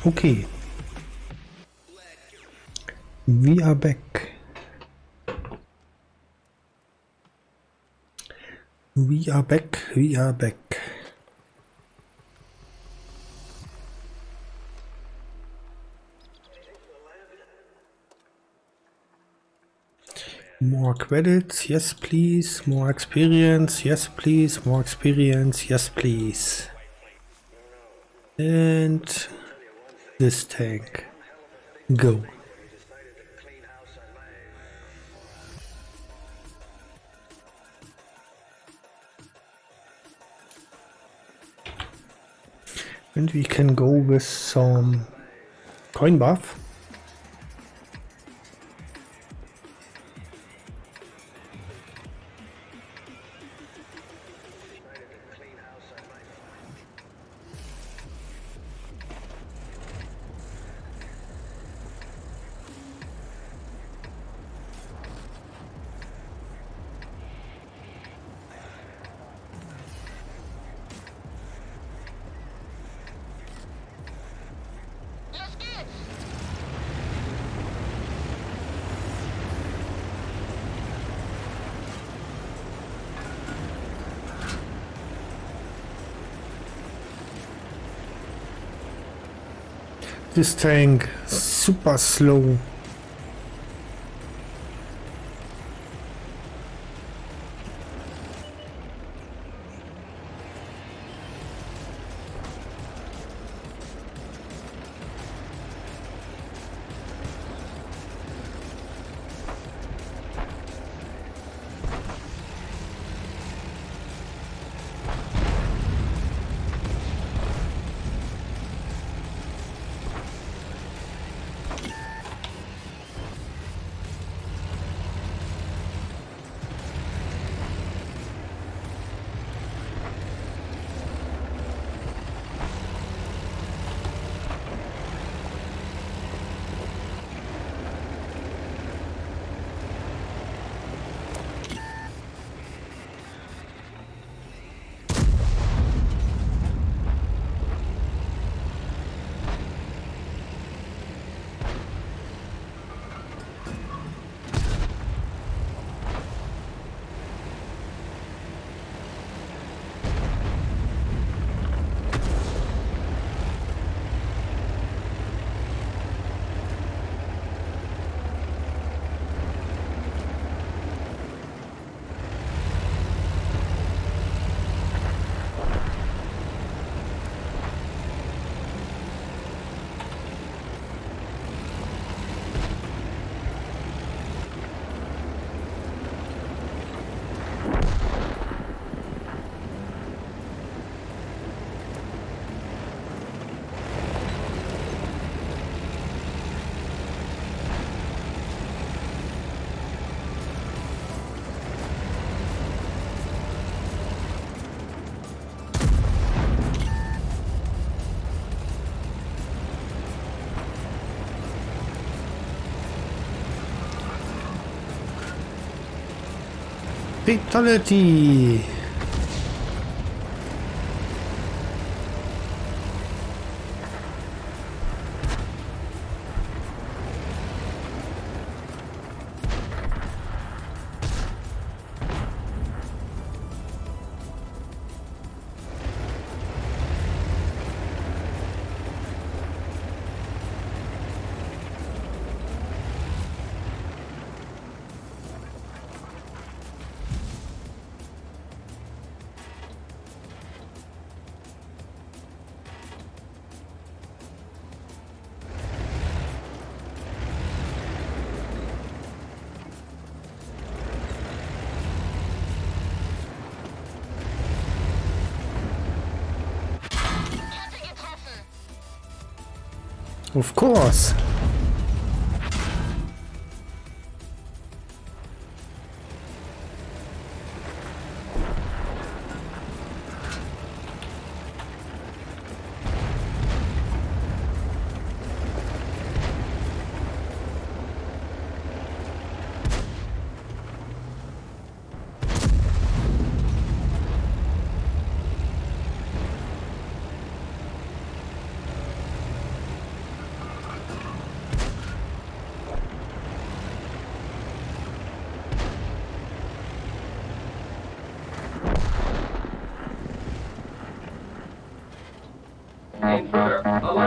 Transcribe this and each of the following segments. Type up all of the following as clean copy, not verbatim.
Okay, we are back. We are back. We are back. More credits, yes please. More experience, yes please. More experience, yes please. And this tank. Go. And we can go with some coin buff. This tank super slow. Fatality! Of course.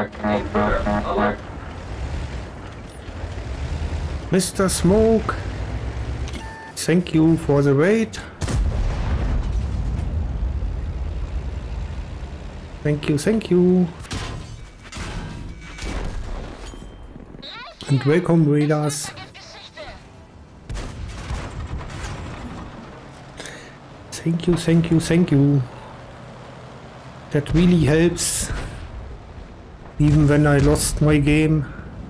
Mr. Smoke, thank you for the raid. Thank you, thank you. And welcome, readers. Thank you, thank you, thank you. That really helps. Even when I lost my game.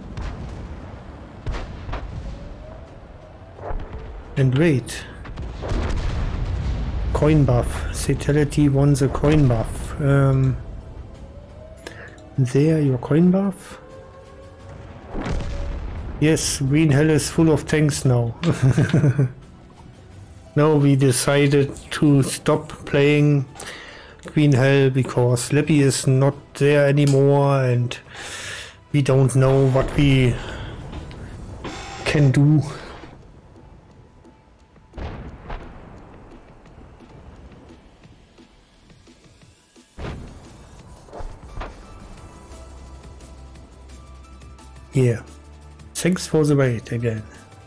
And wait. Coin buff. Fatality won the coin buff. There, your coin buff. Yes, Green Hell is full of tanks now. Now we decided to stop playing Green Hell because Leppy is not there anymore and we don't know what we can do. Yeah, thanks for the wait again.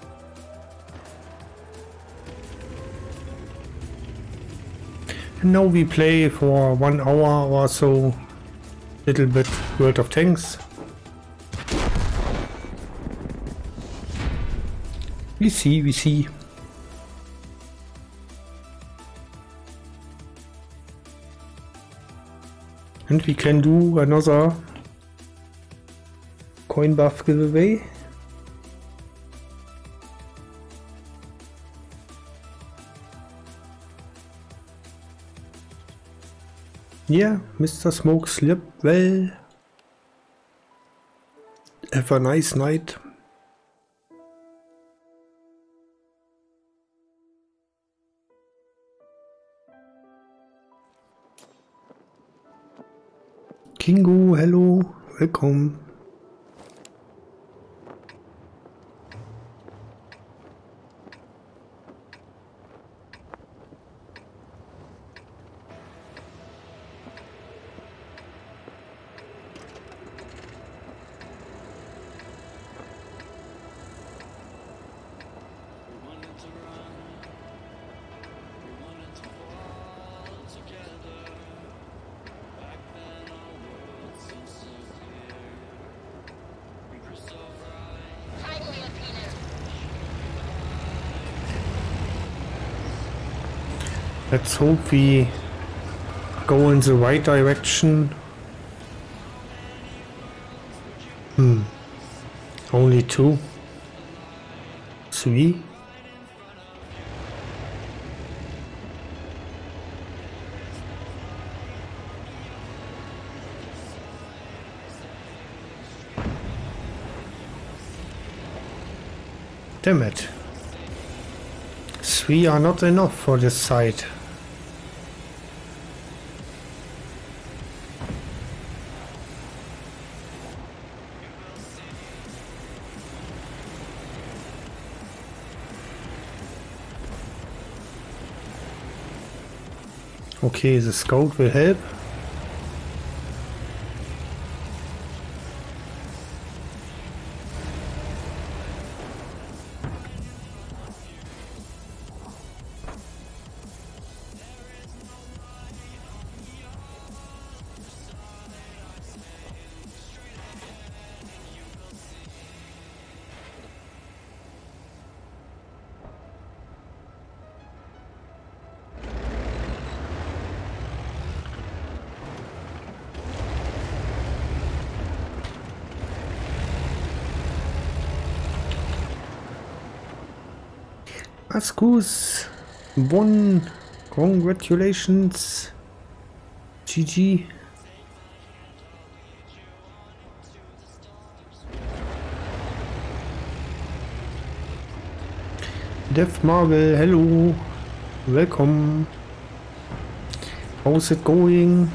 And now we play for 1 hour or so, little bit World of Tanks. We see. And we can do another coin buff giveaway. Yeah, Mr. Smoke, sleep well. Have a nice night. Kingo, hello, welcome. Let's hope we go in the right direction. Only 2? 3? Damn it. 3 are not enough for this side. Okay, the scout will help. Askus won. Congratulations. GG. Dev Marvel, hello. Welcome. How's it going?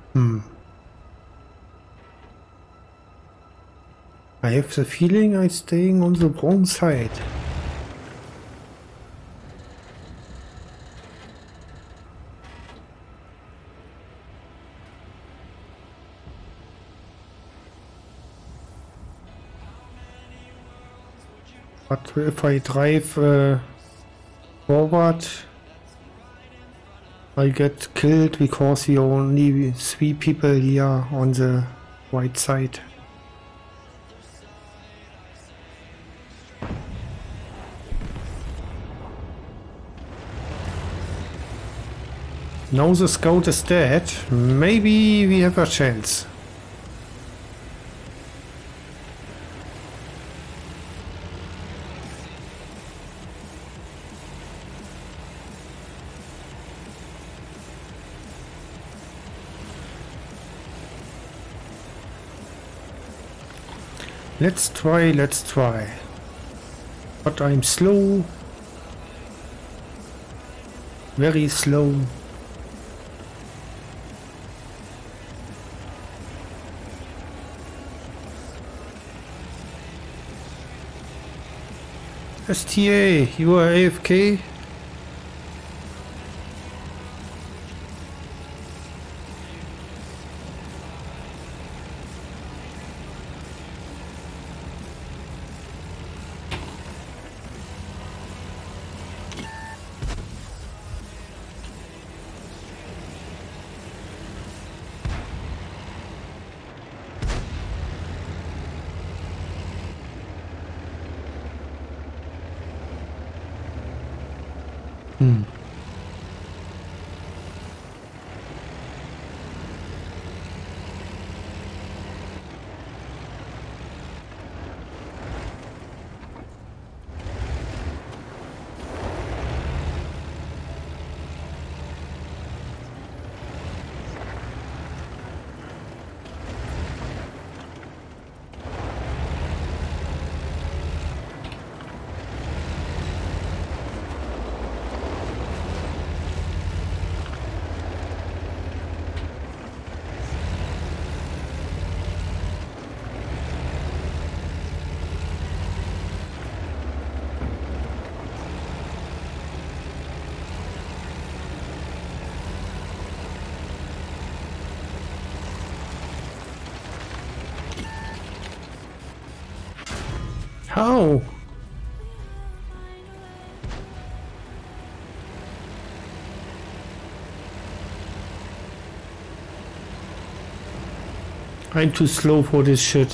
I have the feeling I'm staying on the wrong side. But if I drive forward, I get killed because we are only 3 people here on the right side. Now the scout is dead. Maybe we have a chance. Let's try. But I'm slow. Very slow. STA, you are AFK? How? I'm too slow for this shit.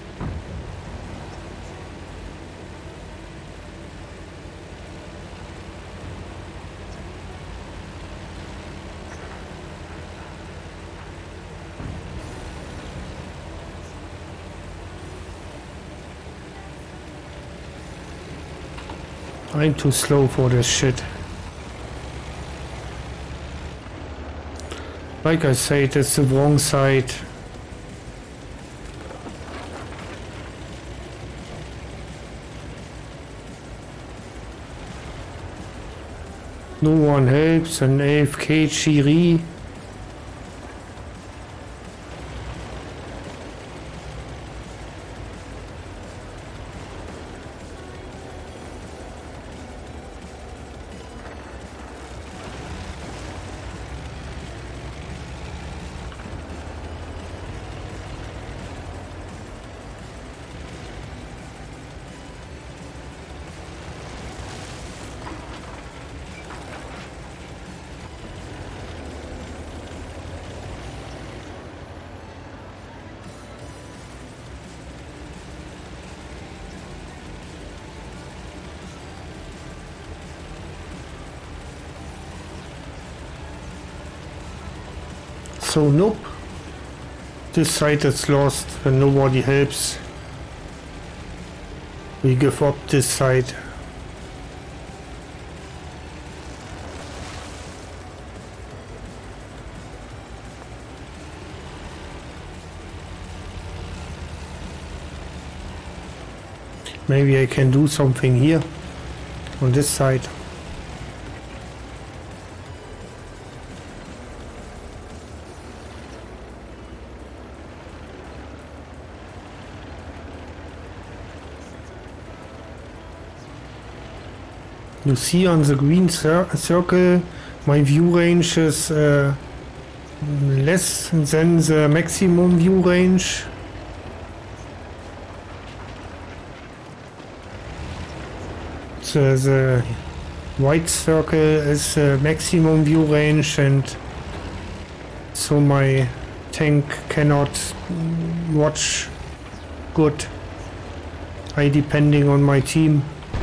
I'm too slow for this shit. Like I said, it's the wrong side. No one helps, an AFK Chiri. So nope, this side is lost and nobody helps. We give up this side. Maybe I can do something here on this side. You see on the green circle my view range is less than the maximum view range. The white circle is the maximum view range, and so my tank cannot watch good. I depending on my team.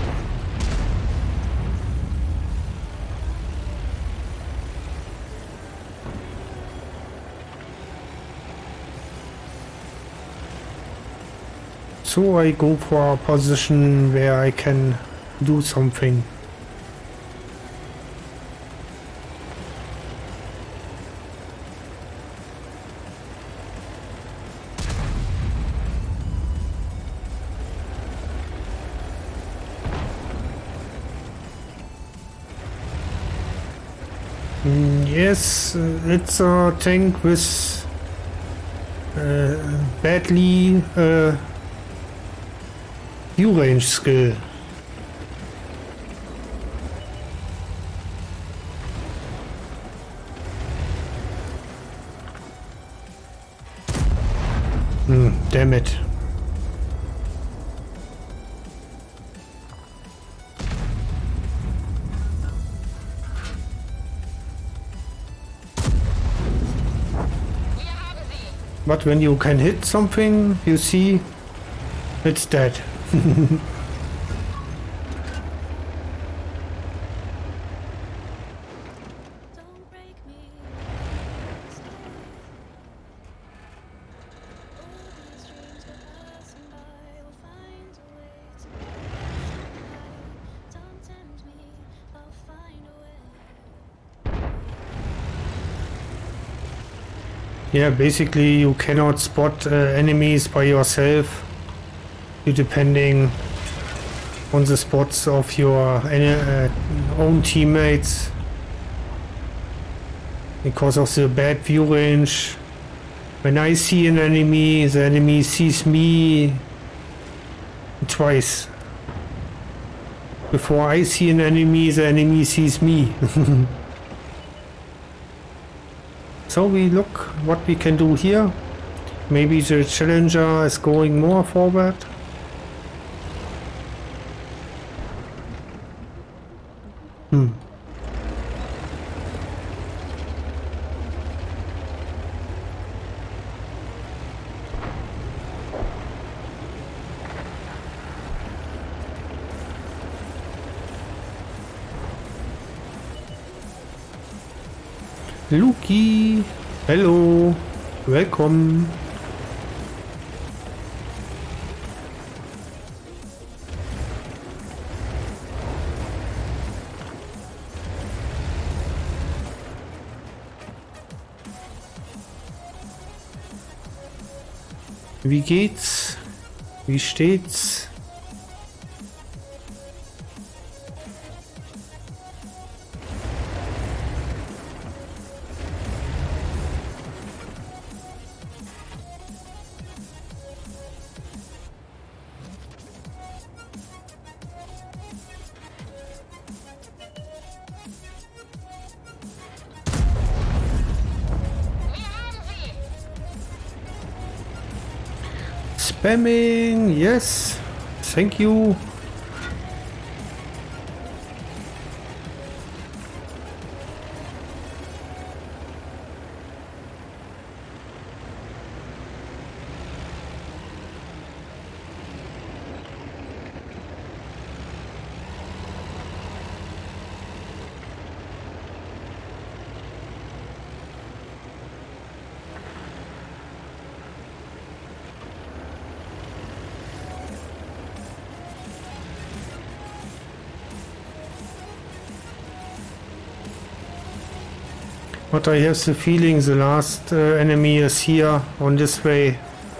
So I go for a position where I can do something. Yes, it's a tank with badly view range skill. Damn it. But when you can hit something, you see it's dead. Yeah, basically you cannot spot enemies by yourself. You're depending on the spots of your own teammates because of the bad view range. When I see an enemy, the enemy sees me twice. Before I see an enemy, the enemy sees me. So we look what we can do here. Maybe the Challenger is going more forward. Luki, hello, welcome. Wie geht's? Wie steht's? Spamming, yes, thank you. But I have the feeling the last enemy is here on this way.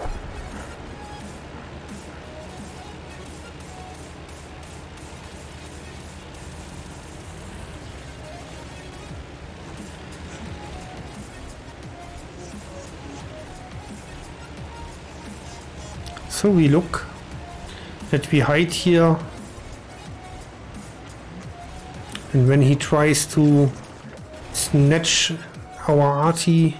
So we look that we hide here. And when he tries to snatch our arty,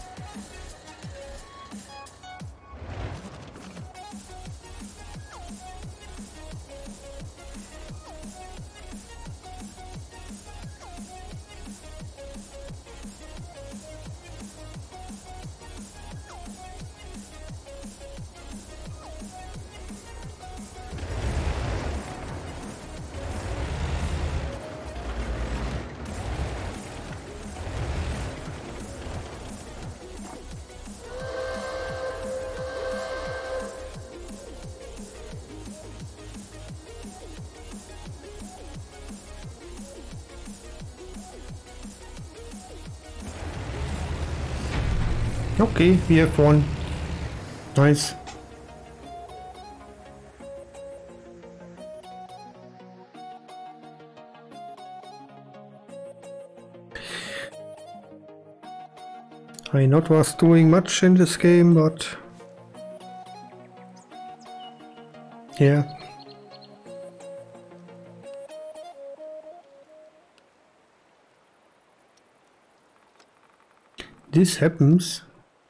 okay, we have won. Nice. I not was doing much in this game, but yeah. This happens.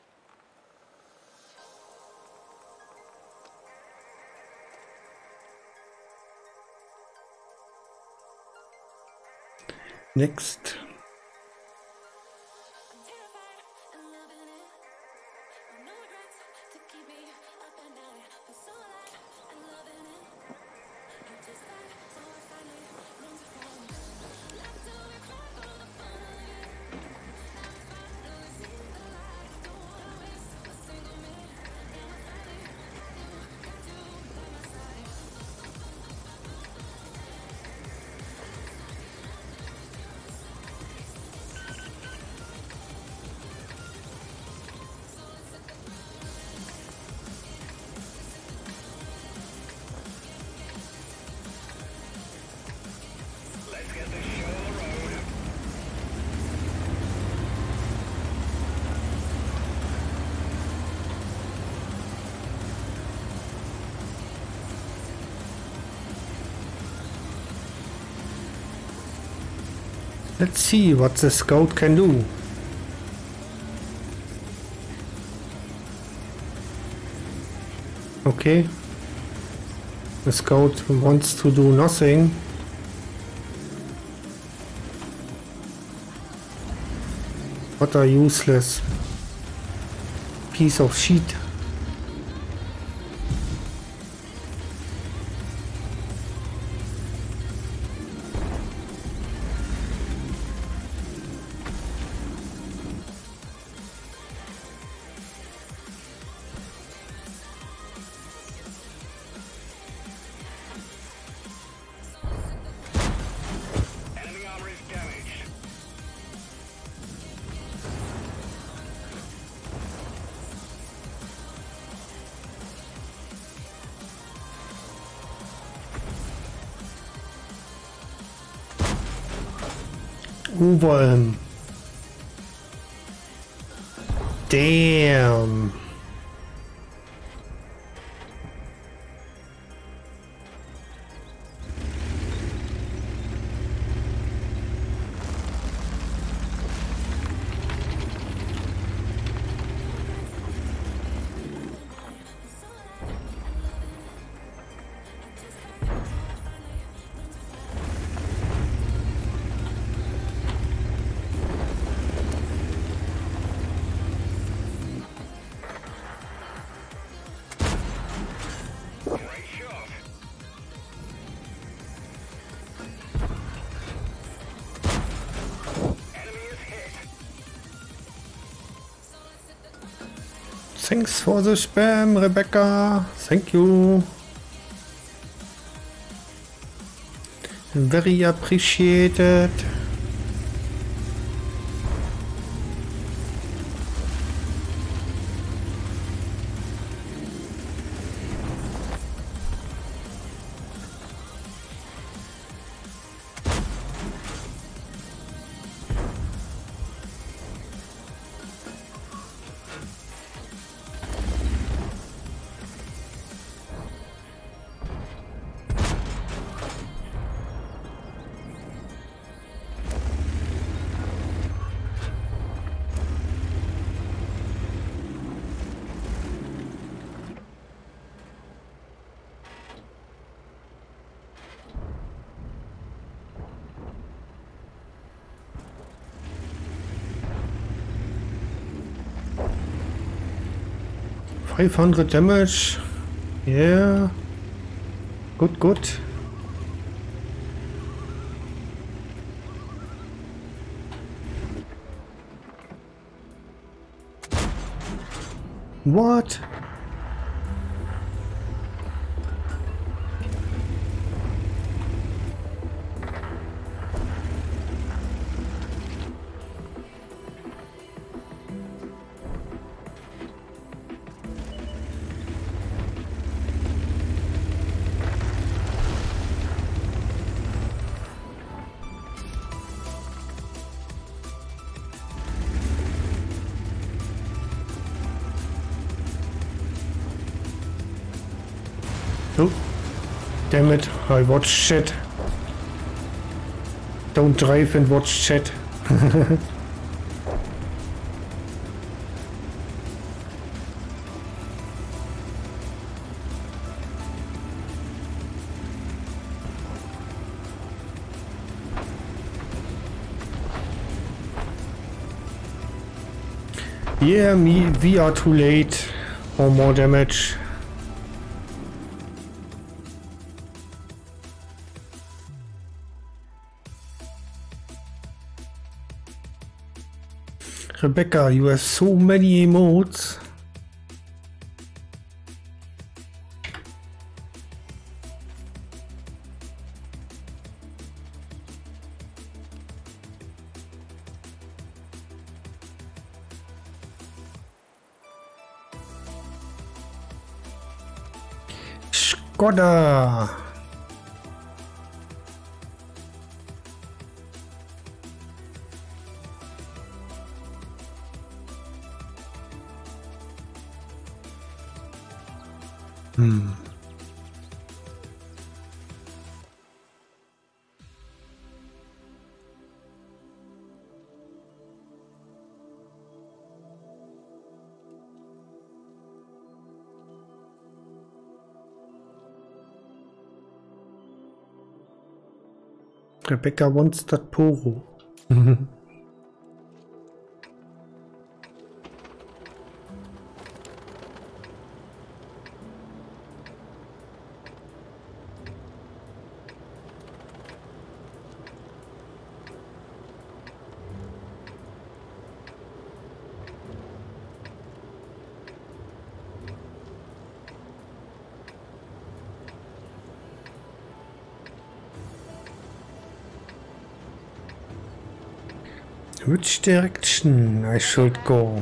Next. Let's see what the scout can do. Okay. The scout wants to do nothing. What a useless piece of shit. Over him. Damn. Thanks for the spam, Rebecca. Thank you. Very appreciated. 500 damage. Yeah. Good, good. What? Oh, damn it, I watched chat. Don't drive and watch chat. Yeah, we are too late. Or more damage. Rebecca, you have so many emotes. Skoda. Rebecca wants that Poro. Which direction I should go?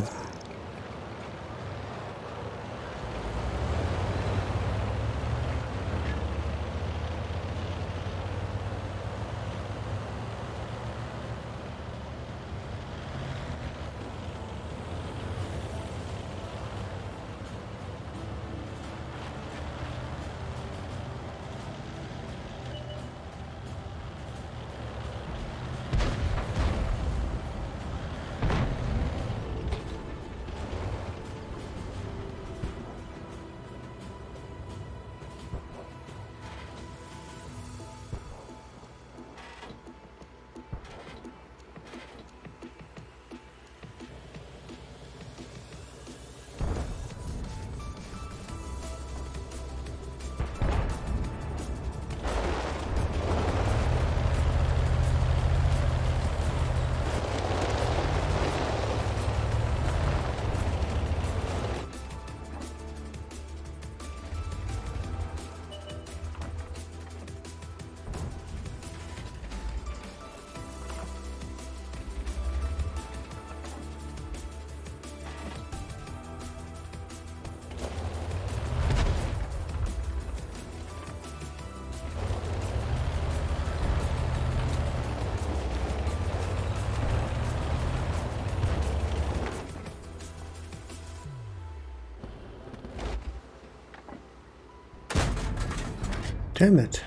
Damn it.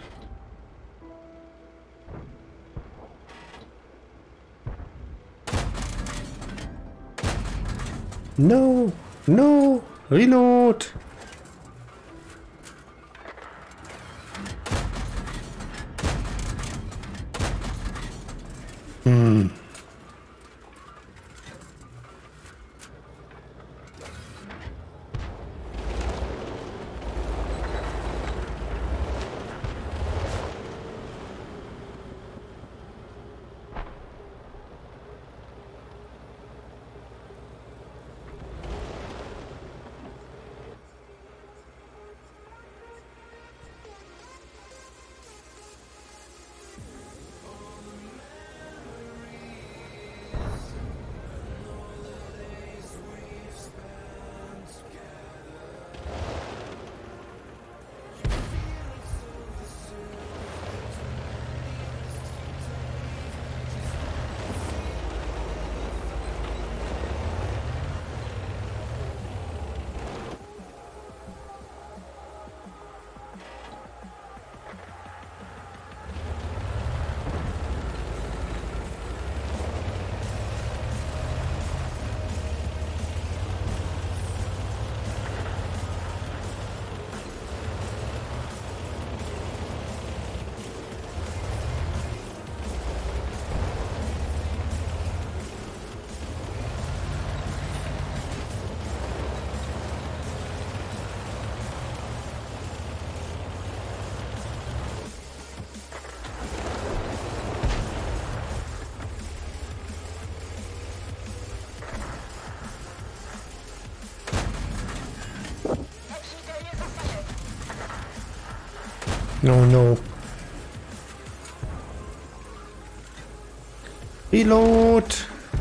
No, no, reload. No, no. Reload!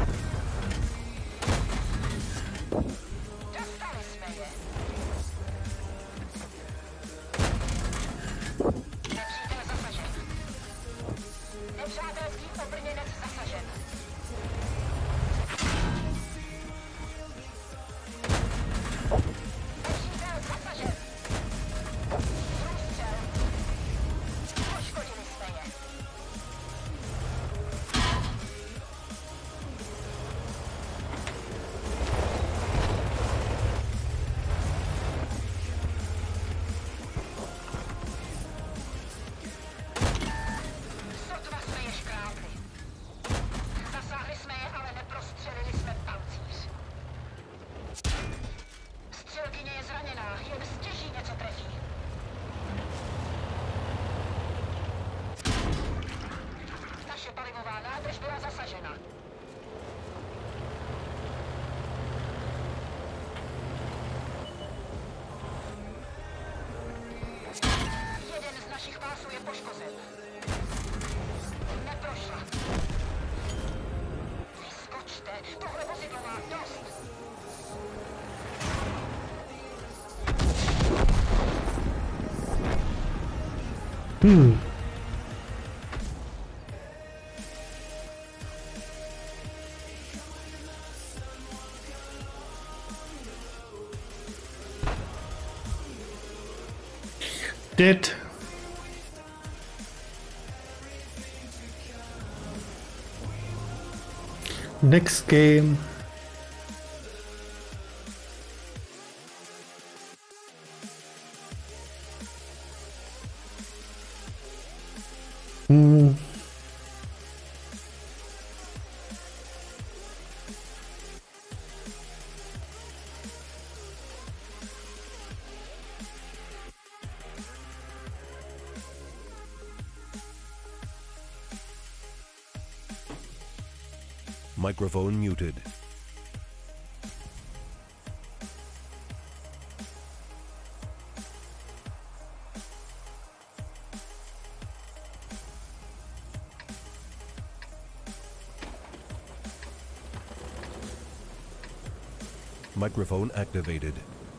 Dead. Next game. Microphone muted. Microphone activated.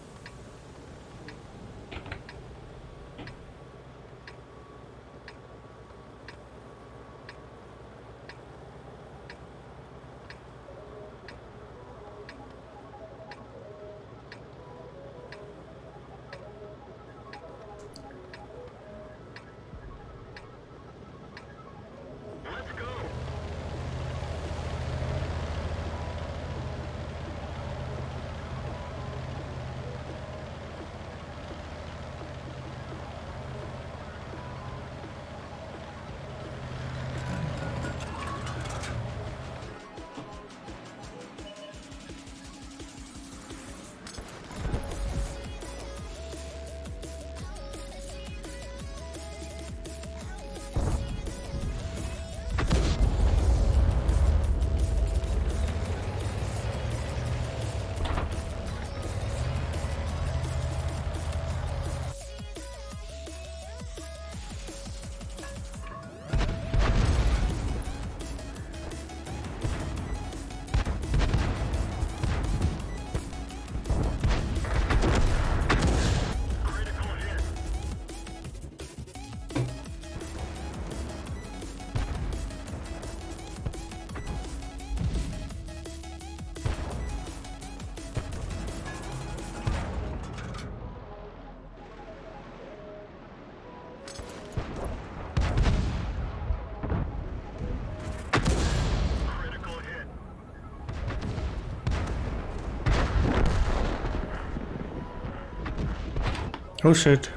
Oh shit.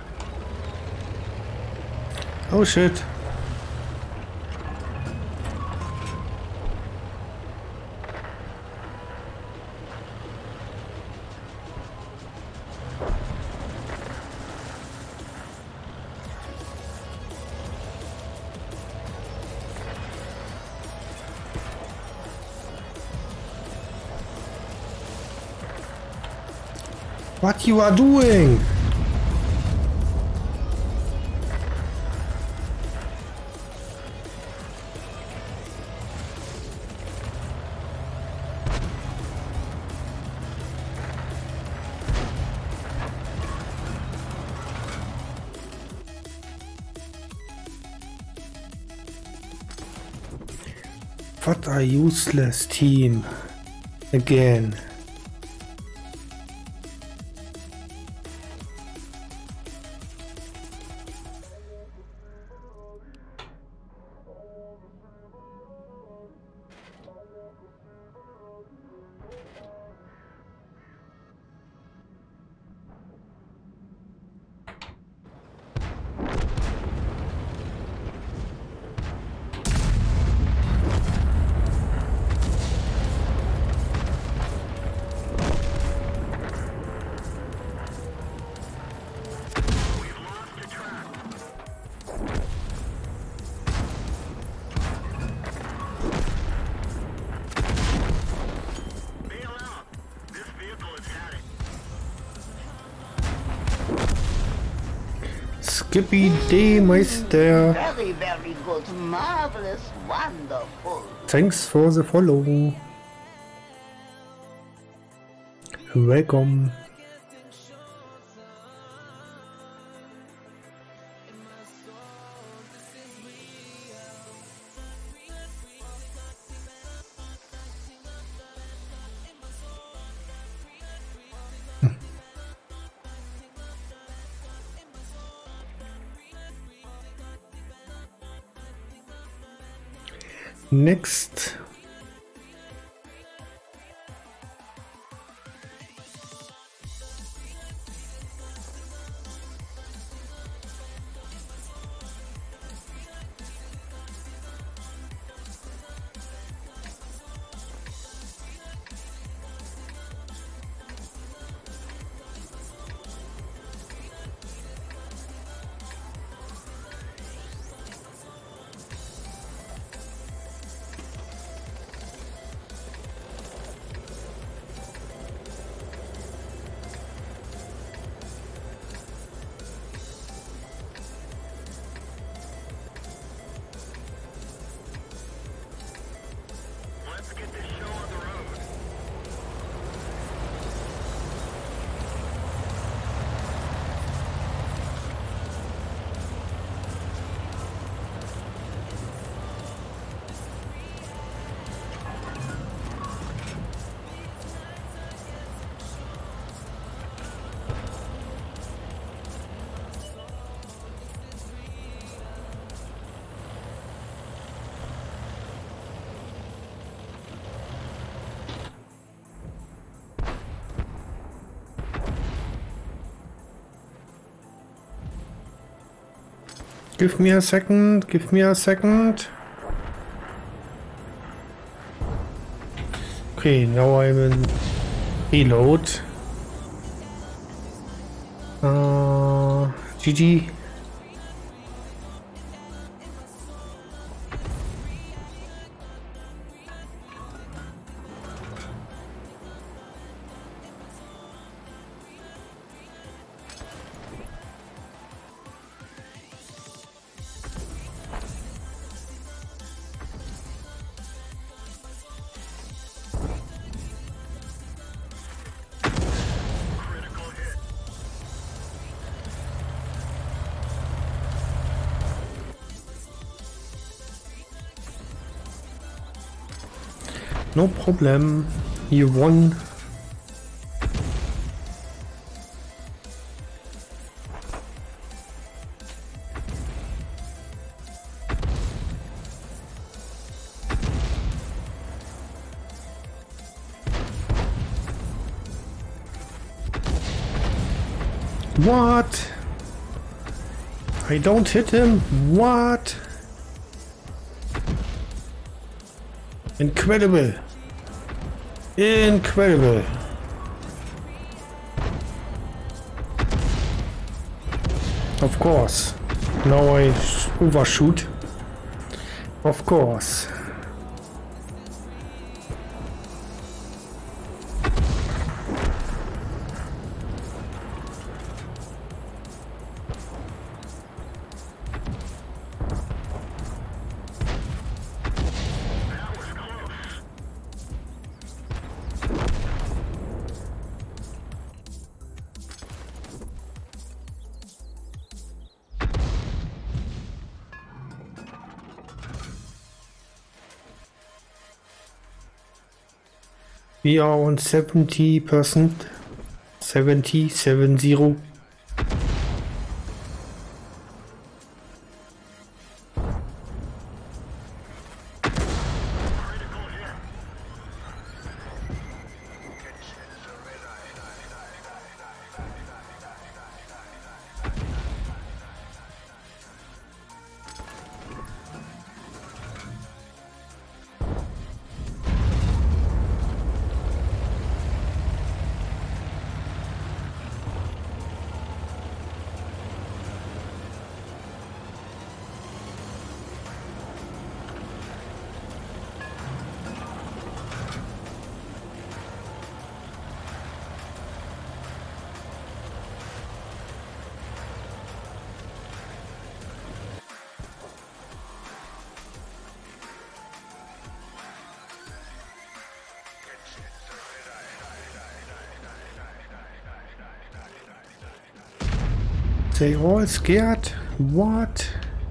Oh shit. What you are doing? What a useless team. Again. Skippy D, Meister. Very, very good. Marvelous. Wonderful. Thanks for the follow. Welcome. Next. Give me a second, give me a second. Okay, now I'm in reload. GG. No problem. You won. What? I don't hit him? What? Incredible. Incredible. Of course. Now I overshoot. Of course. We are on 70%. 70. They all scared? What?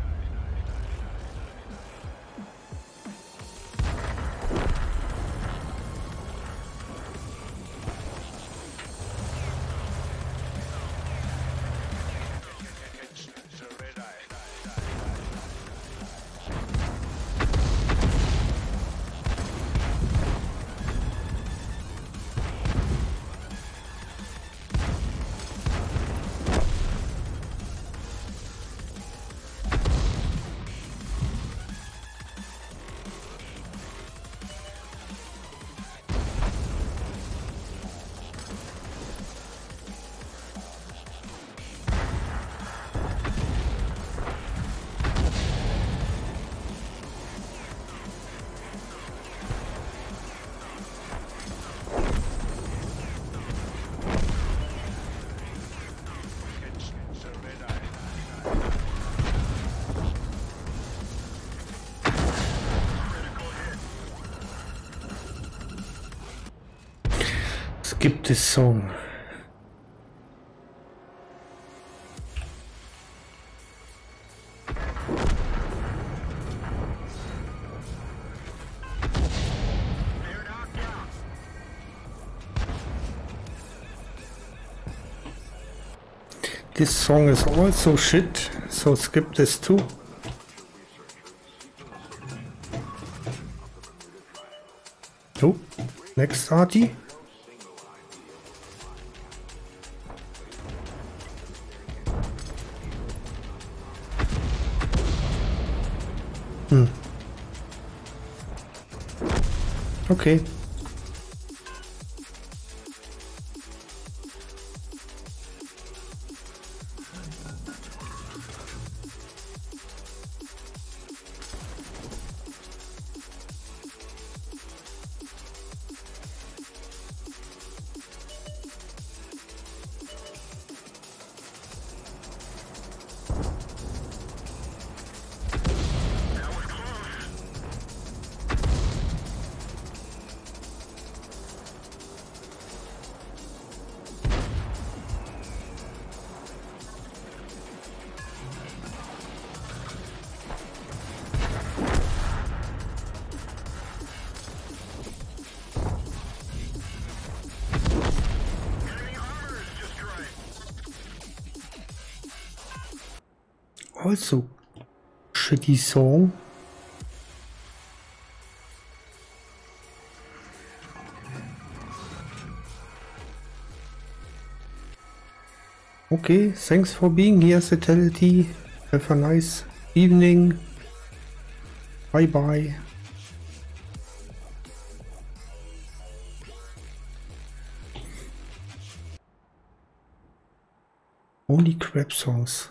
Skip this song. This song is also shit, so skip this too. Oh, next Artie. Okay. Also shitty song. Okay, thanks for being here, Satality. Have a nice evening. Bye bye. Only crap songs.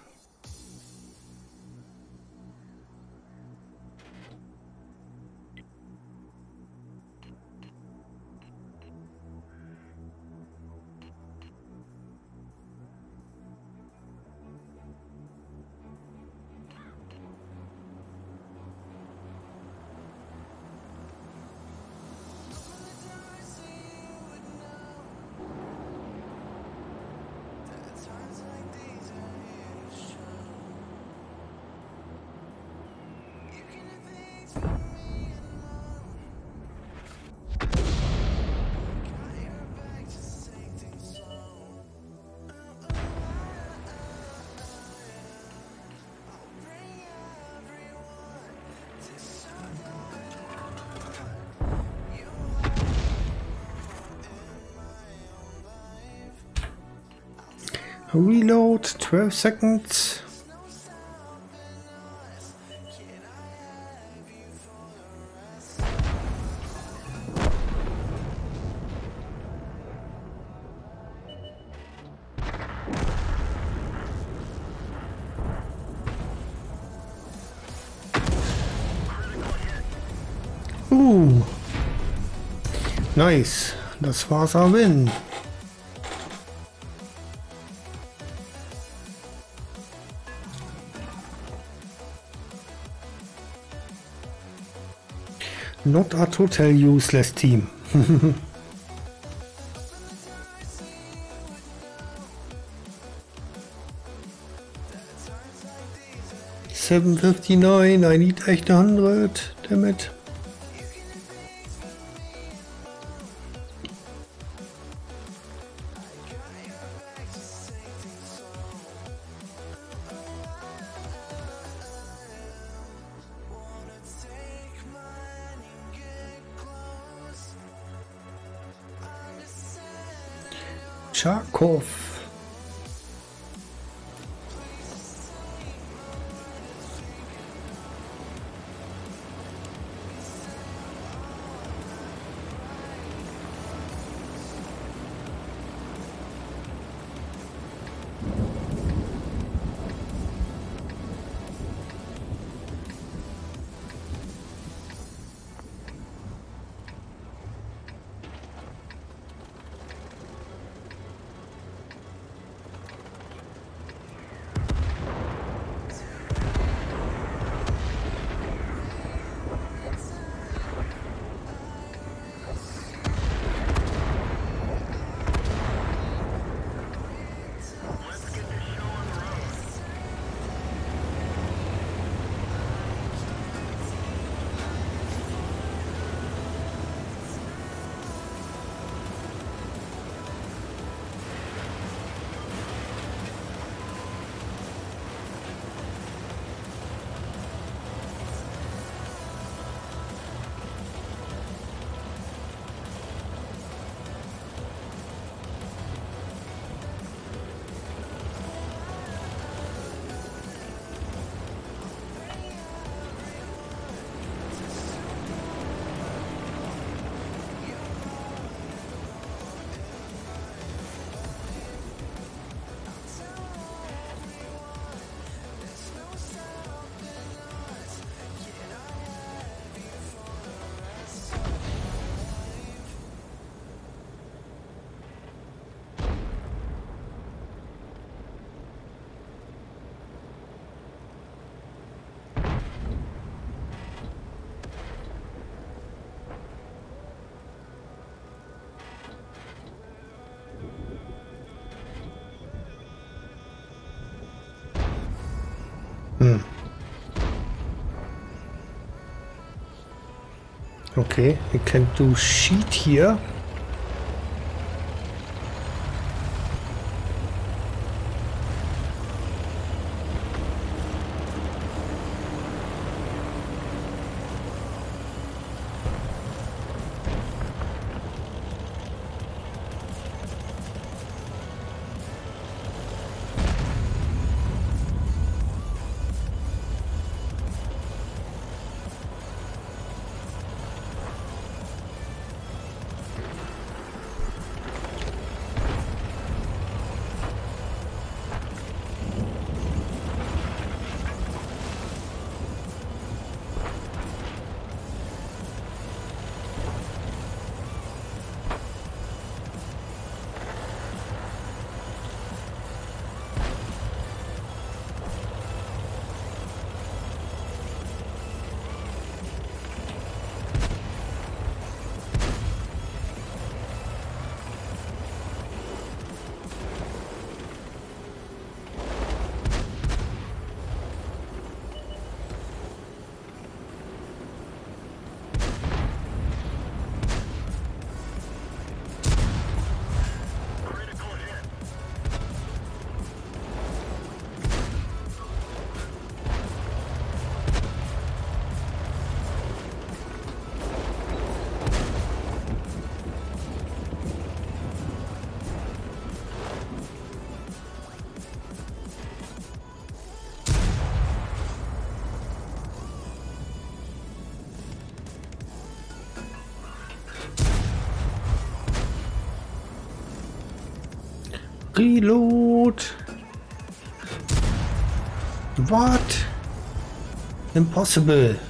Reload, 12 seconds. Nice. Das war's auch Win. Not a total useless team. 759, I need 800, damn it. Charkov. Okay, we can do sheet here. Reload. What? Impossible.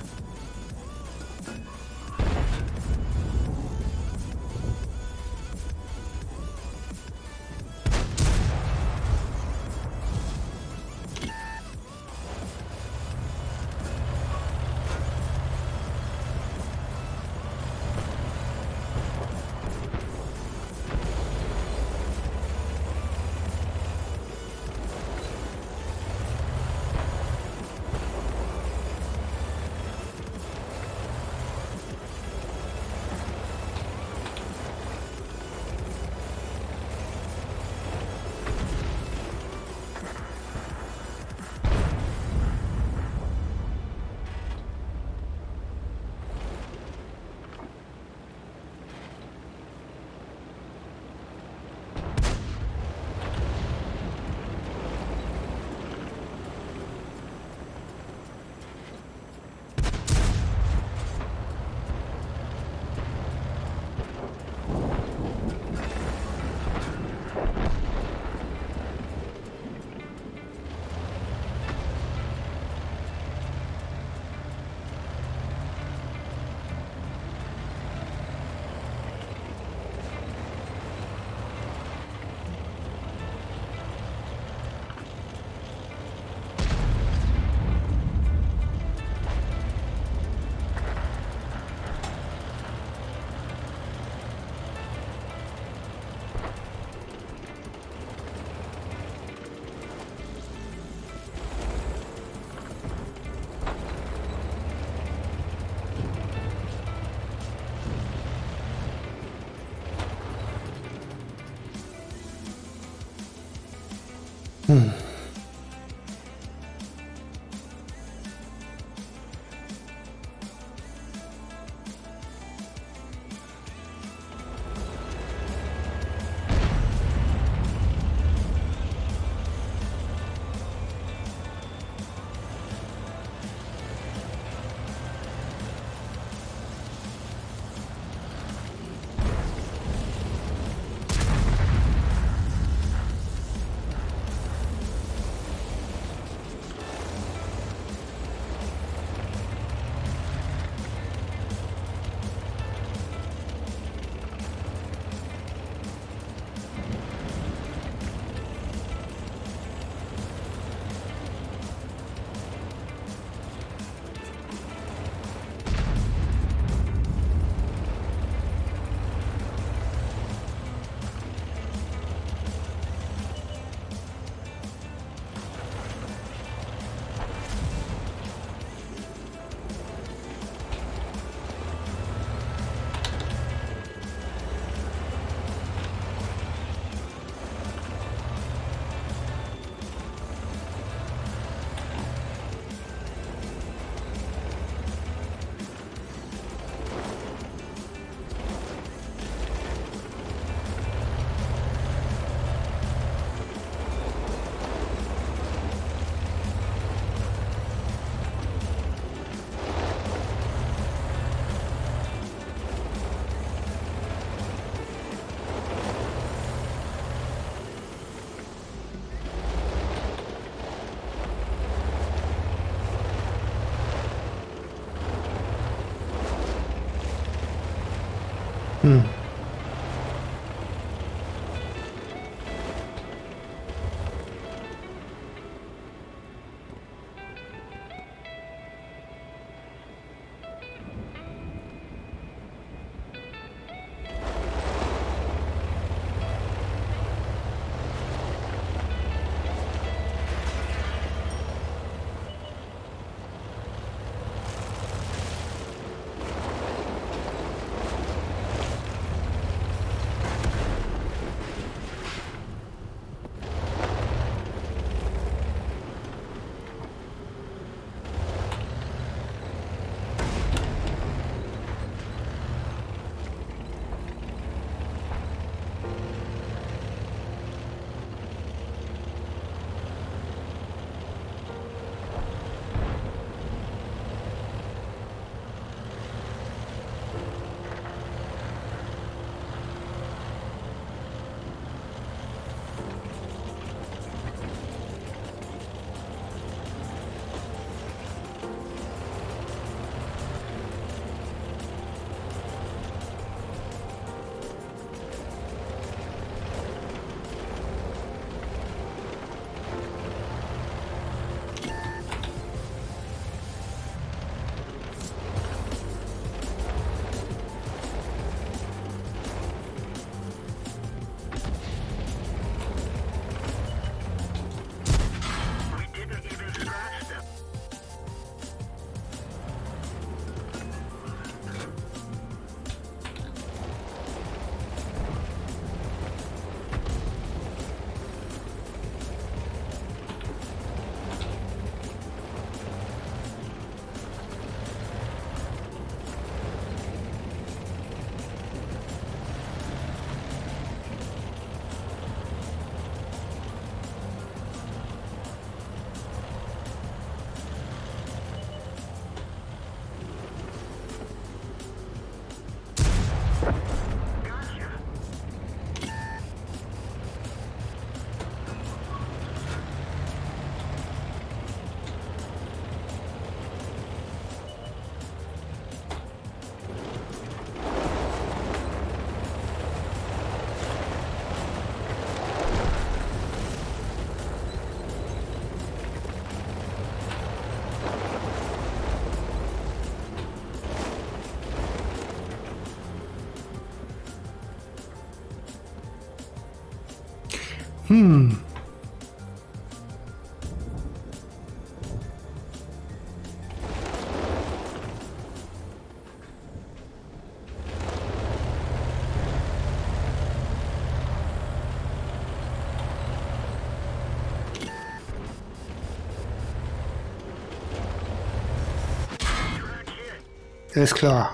Ist klar.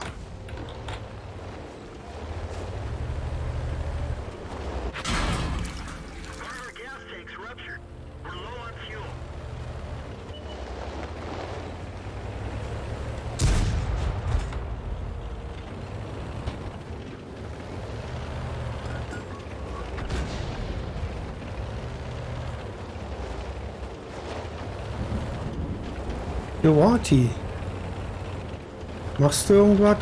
Joati. Machst du irgendwas?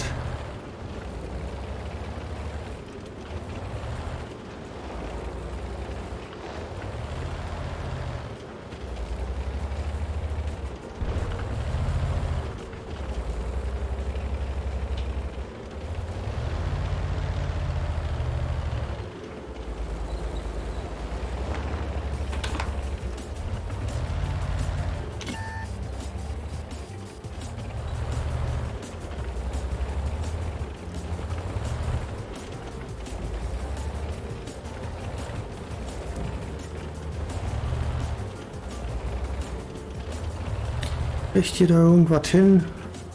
Kriegt ihr da irgendwas hin?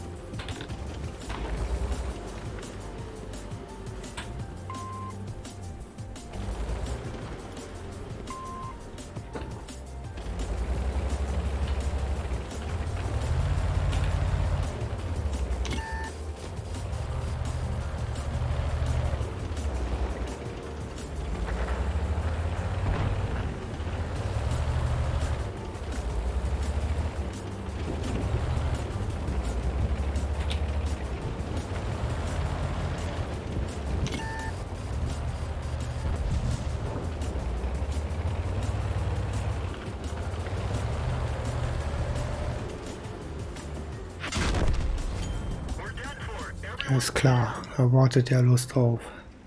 Ist klar, da wartet ja Lust drauf.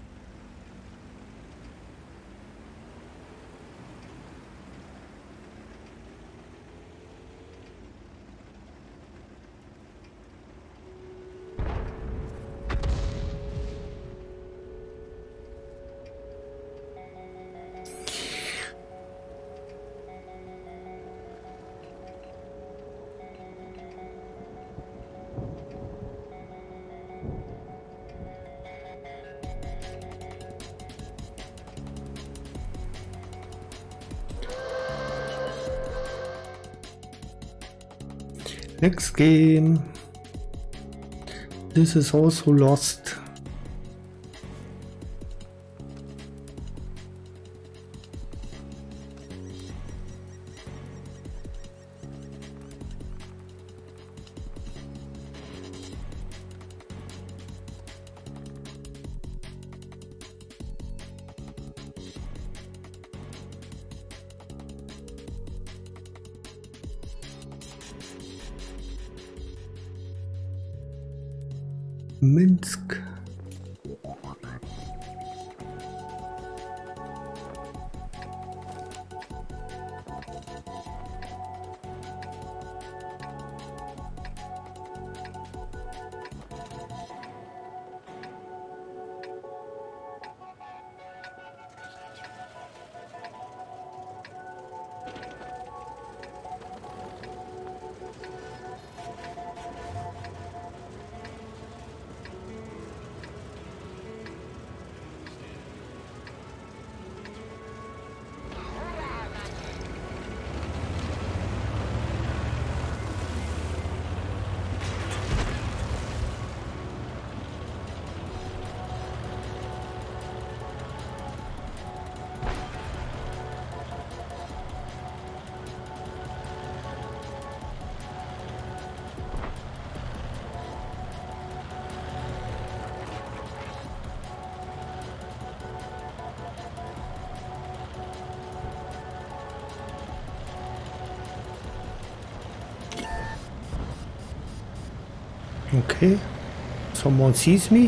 Next game. This is also lost. Minsk. Okay, someone sees me.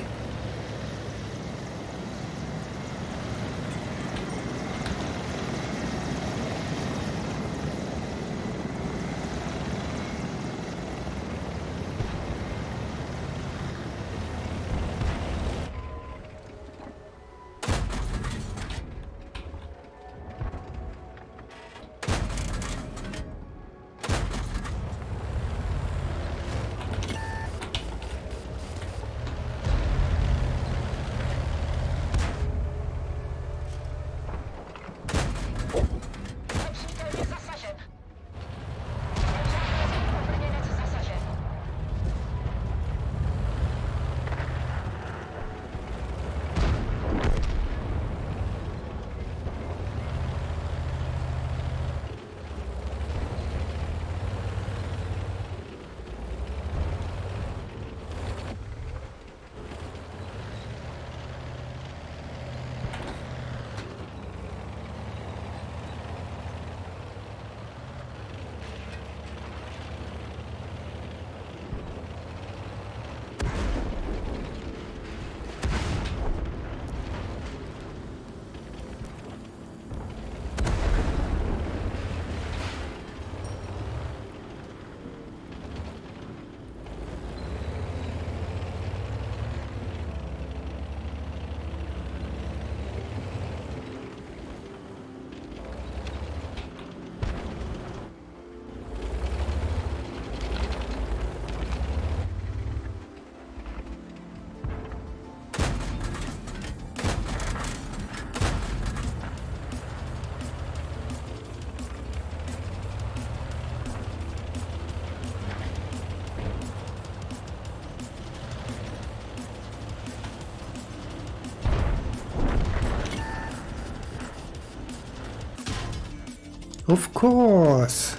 Of course.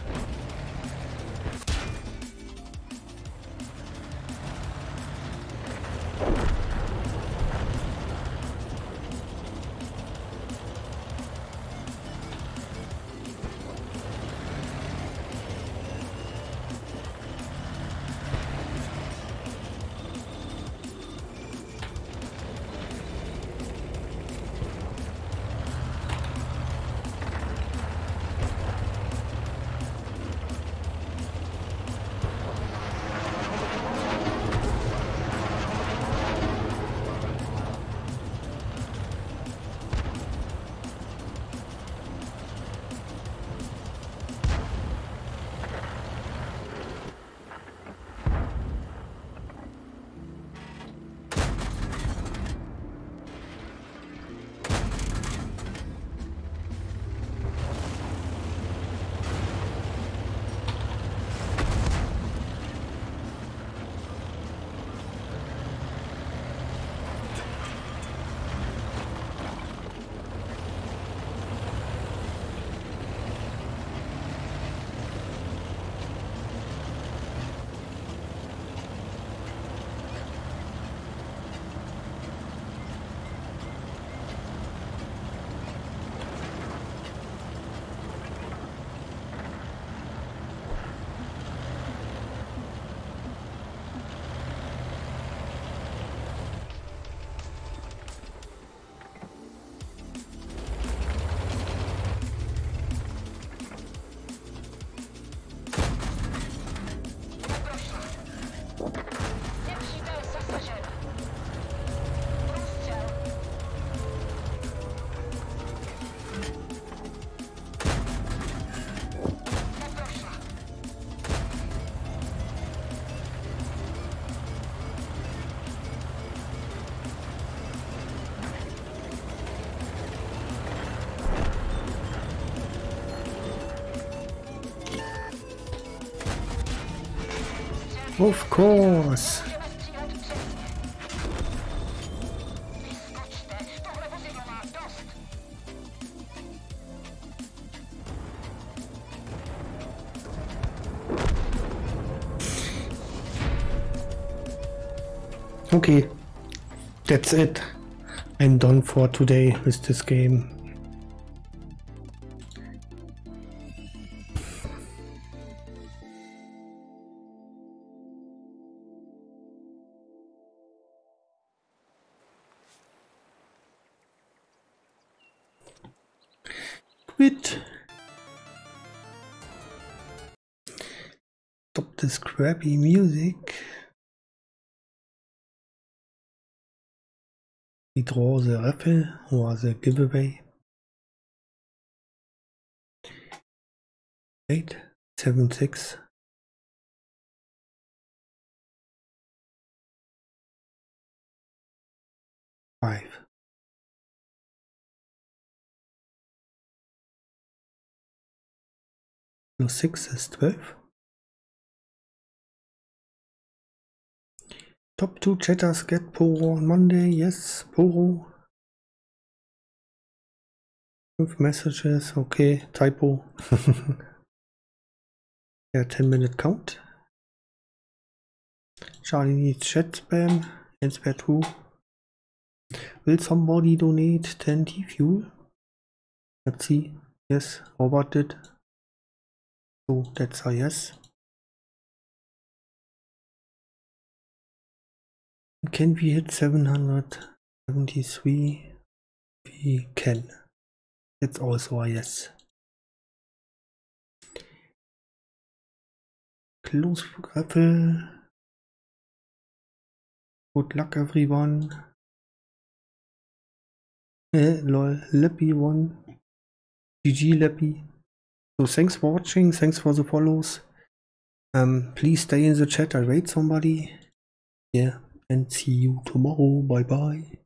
Of course. Okay, that's it. I'm done for today with this game. Quit. Stop this crappy music. We draw the raffle or the giveaway. 8, 7, 6. Five. Plus 6 is 12. Top 2 chatters get Poro on Monday. Yes, Poro. 5 messages. Okay, typo. Yeah, 10-minute count. Charlie needs chat spam. And spare 2. Will somebody donate 10 T-Fuel? Let's see. Yes, Robert did. So that's a yes. Can we hit 773? We can. That's also a yes. Close raffle. Good luck everyone. Lol, Leppy won. GG Leppy. So thanks for watching, thanks for the follows. Please stay in the chat, I'll rate somebody. Yeah, and see you tomorrow. Bye bye.